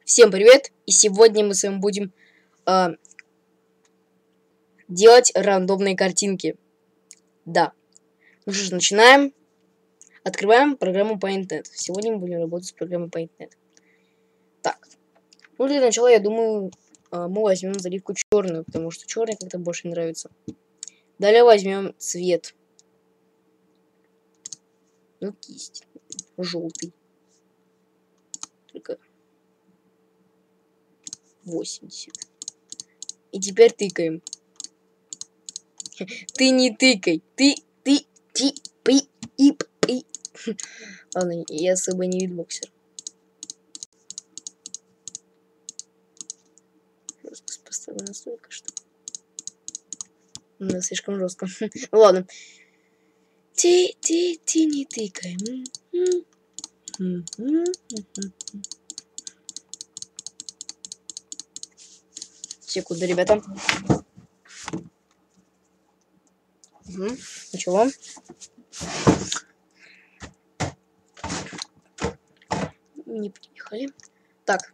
Всем привет! И сегодня мы с вами будем делать рандомные картинки. Да. Ну что ж, начинаем. Открываем программу PaintNet. Сегодня мы будем работать с программой PaintNet. Так. Ну для начала, я думаю, мы возьмем заливку черную, потому что черный как-то больше нравится. Далее возьмем цвет. Ну, кисть. Желтый. Только 80. И теперь тыкаем. Ты не тыкай. Ты, пи, ип, и. Ладно, я особо не витбоксер. Жестко поставлю настолько, что... Да, слишком жестко. Ладно. Ты не тыкай. Секунду, ребята. Ничего. Не приехали. Так.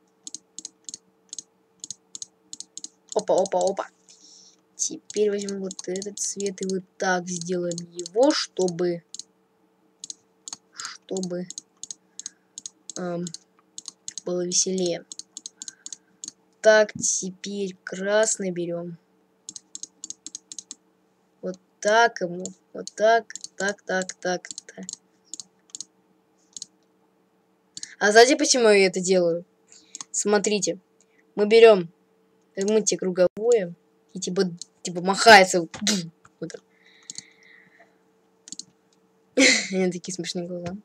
Опа. Теперь возьмем вот этот цвет и вот так сделаем его, чтобы было веселее. Так, теперь красный берем. Вот так ему. Вот так. Так. А знаете, почему я это делаю? Смотрите. Мы берем мытье круговое и типа махается. Вот так. У меня такие смешные глаза.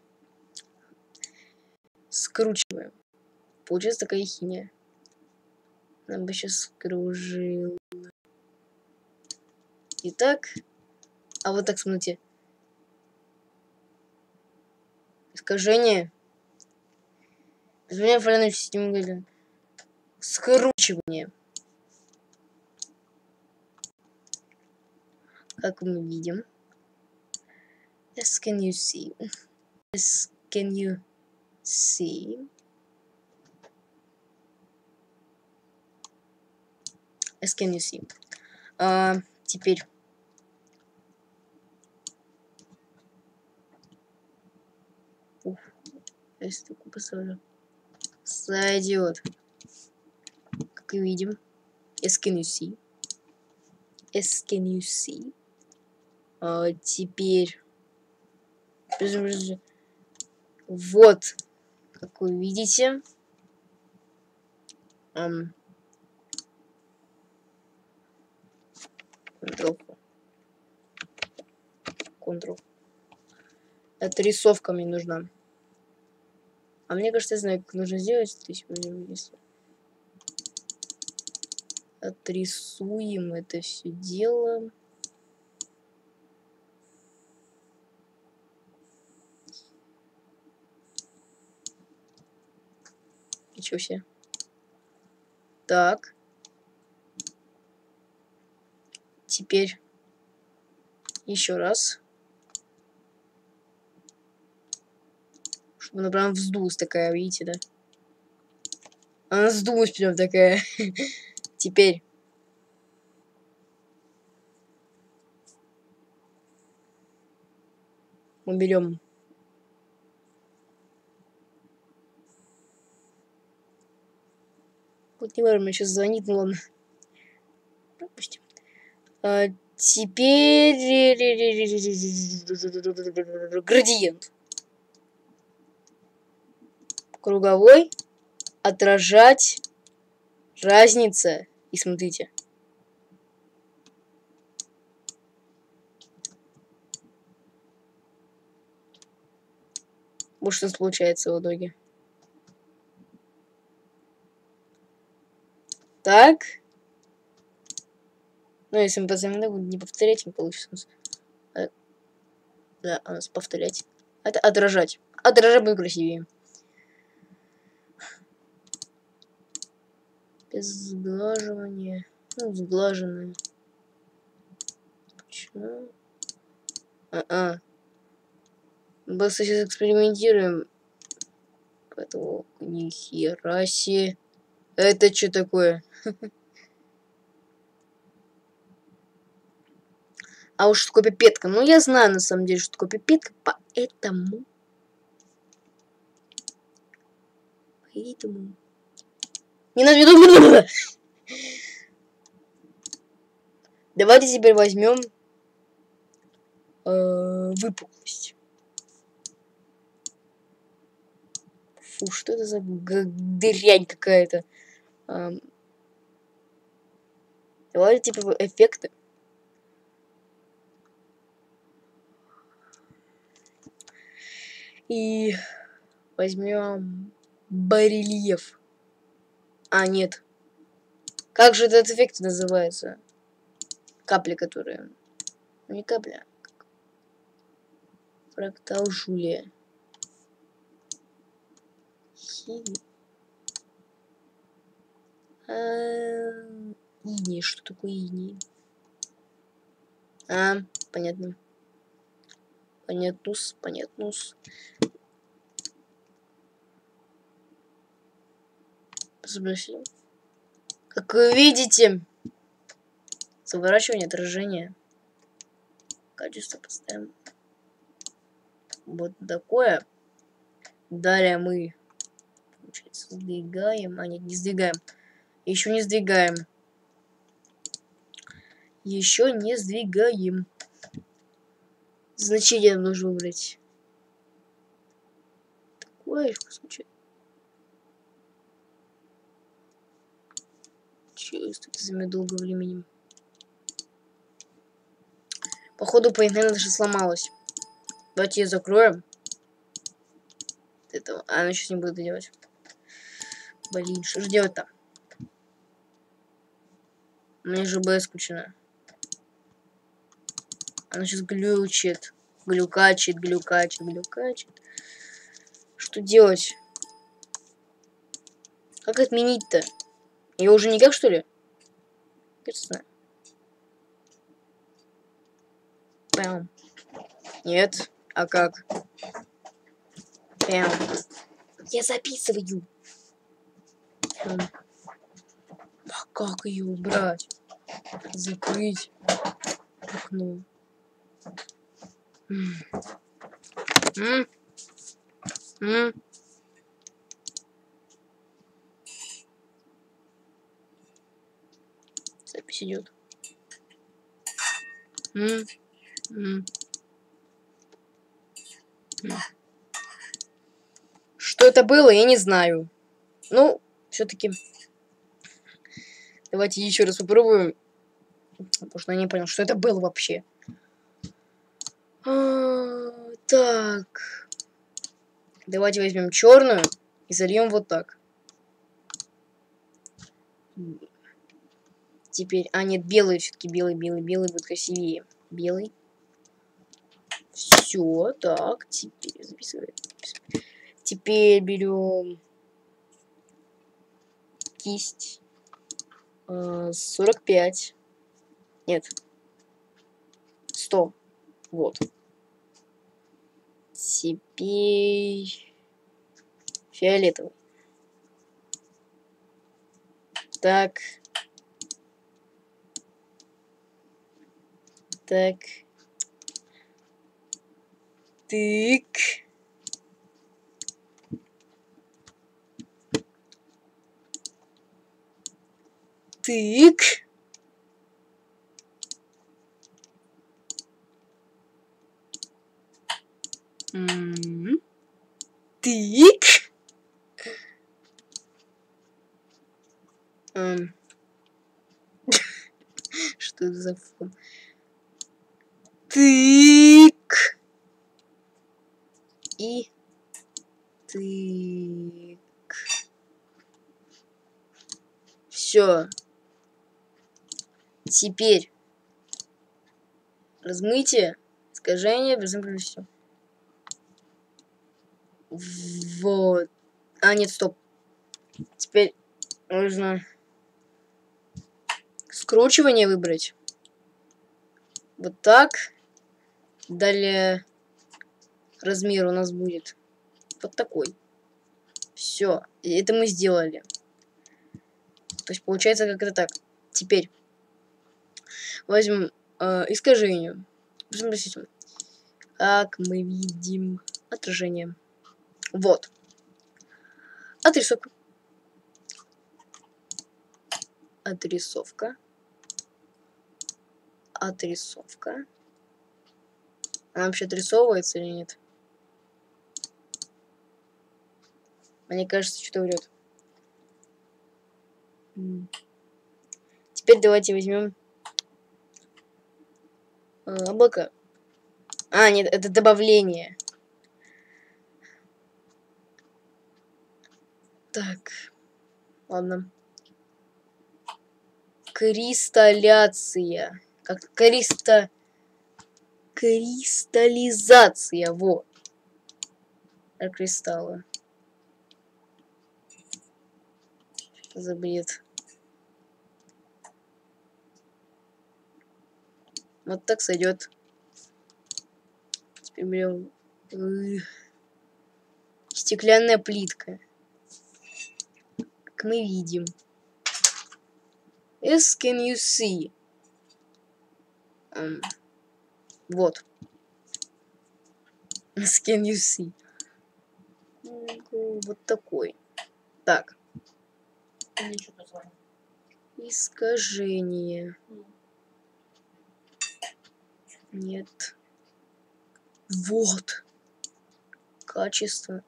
Скручиваем. Получается такая химия. Нам бы сейчас скружил. Итак. А вот так, смотрите. Искажение. Изменяем фольную систему. Скручивание. Как мы видим. As can you see? As can you see? As can you see? Теперь. Если такую поставлю. Сойдет. Как и видим. As can you see? As can you see? Теперь. Вот. Как вы видите. Ctrl. Отрисовка мне нужна. А мне кажется, я знаю, как нужно сделать. Отрисуем это все дело. Ничего себе. Так. Теперь еще раз. Чтобы она прям вздулась такая, видите, да? Она вздулась прям такая. Теперь. Мы берем. Вот не важно, мне сейчас звонит, ну ладно. Пропустим. Теперь градиент. Круговой. Отражать. Разница. И смотрите. Вот что получается в итоге. Так. Ну, если мы постоянно не повторять, не получится. Да, у нас повторять. Это отражать. Отражать будет красивее. Без сглаживания. Ну, сглаженное. Почему? Мы сейчас экспериментируем. Так, нихера себе. Это что такое? А уж что такое пипетка? Ну, я знаю, на самом деле, что такое пипетка, поэтому... Не надо... Давайте теперь возьмем выпуклость. Фу, что это за дрянь какая-то? Давайте типа эффекты. И возьмем барельеф. А, нет. Как же этот эффект называется? Капли, которые... Не капля. Фрактал Жулия. Иней. Что такое иней? А, понятно. Понятнус, понятнус. Посмотрим. Как вы видите, заворачивание, отражение. Качество поставим. Вот такое. Далее мы, получается, сдвигаем. А, нет, не сдвигаем. Еще не сдвигаем. Еще не сдвигаем. Значение нужно выбрать. Такое случай. Чувствую, это займет долго времени. Походу, по интернету даже сломалась. Давайте ее закроем. Этого. А, она сейчас не будет делать. Блин, что же делать-то? Мне же БС включена. Она сейчас глючит. Глюкачит. Что делать? Как отменить-то? Ее уже никак, что ли? Кажется. Пям. Нет. А как? Пям. Я записываю. Пям. А как ее убрать? Закрыть окно. Запись идет. Что это было, я не знаю. Ну, все-таки. Давайте еще раз попробуем. Потому что я не понял, что это было вообще. Так. Давайте возьмем черную и зальем вот так. Теперь, а нет, белый все-таки, белый будет красивее. Белый. Все, так, теперь записываем. Теперь берем кисть 45. Нет. 100. Вот. Теперь фиолетовый. Так. Так. Тык. Тык. Тык. Что это за фон? Тык. И тык. Все. Теперь размытие, искажение, все. Вот. А, нет, стоп. Теперь нужно скручивание выбрать. Вот так. Далее размер у нас будет вот такой. Все, это мы сделали. То есть получается как это так. Теперь возьмем искажение. Посмотрите, как мы видим отражение. Вот. Отрисовка. Отрисовка. Отрисовка. Она вообще отрисовывается или нет? Мне кажется, что врет. Теперь давайте возьмем облака. А, нет, это добавление. Так. Ладно. Кристалляция. Как кристаллизация. Вот. Кристаллы. Что за бред? Вот так сойдет. Теперь берем стеклянная плитка. Как мы видим. As can you see? Вот. As can you see? Вот такой. Так. Искажение. Нет. Вот. Качество.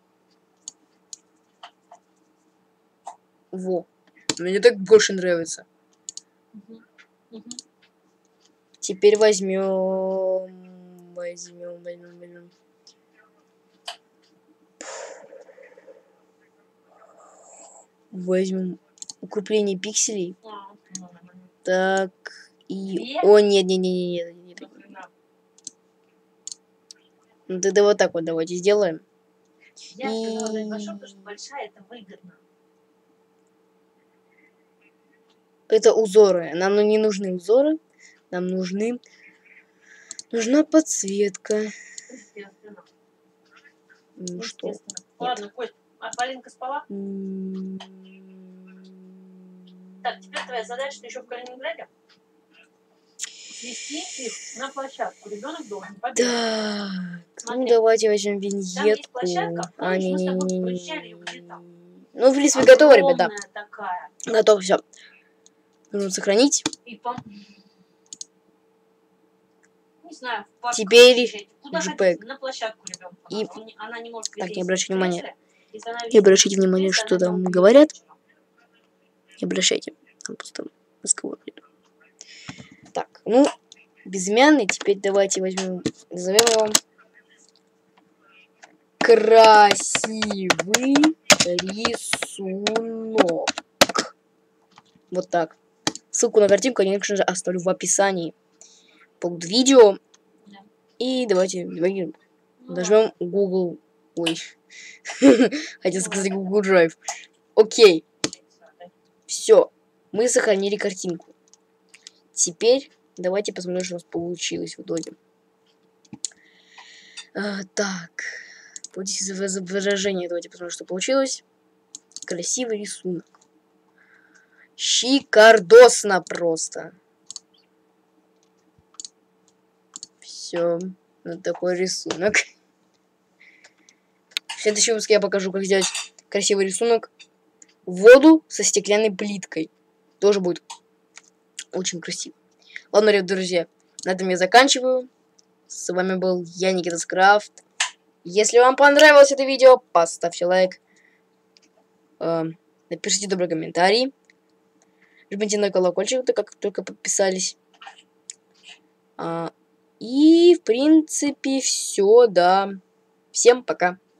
Во. Мне так больше нравится. Теперь возьмем. Возьмем укрепление пикселей. Так. И. О, нет. Ну тогда вот так вот давайте сделаем. Я сказала, дать большой, потому что большая это выгодно. Это узоры. Нам не нужны узоры. Нам нужна подсветка. Естественно. Что? Естественно. Ладно, Кость, а Полинка спала? Так, теперь твоя задача еще в Калининграде. Свести их на площадку. Ребенок должен побегать. Так. Смотри. Ну давайте возьмем Там есть виньетку. площадка. А, Помнишь, мы с тобой не. проезжали где-то? Ну, в принципе, готово, ребята. Огромная такая. Готово, все. Нужно сохранить. И не знаю, в парк Теперь съезжать. Куда JPEG. хотите, на площадку ребенка. И- Она не может Так, присесть не обращайте в внимания. кресле, если она Не видит, обращайте внимания, кресло, что она там долго говорят. не сидит. Не обращайте. Там просто разговор идет. Так, ну, безымянный. Теперь давайте возьмем, назовем его красивый рисунок. Вот так. Ссылку на картинку я, конечно же, оставлю в описании под видео. Да. И давайте Ну, нажмем Google. Ой. Хотел сказать Google Drive. Окей. Все. Мы сохранили картинку. Теперь давайте посмотрим, что у нас получилось в итоге. Так. Пойдите за изображение. Давайте посмотрим, что получилось. Красивый рисунок. Шикардосно просто. Все. Вот такой рисунок. В следующем выпуске я покажу, как сделать красивый рисунок. Воду со стеклянной плиткой. Тоже будет очень красиво. Ладно, друзья, на этом я заканчиваю. С вами был я, Никитаскрафт. Если вам понравилось это видео, поставьте лайк. Напишите добрый комментарий. Жмите на колокольчик, как только подписались. И, в принципе, все, да. Всем пока.